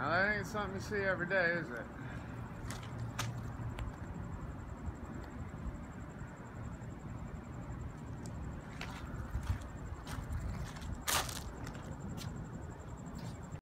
Now that ain't something you see every day, is it?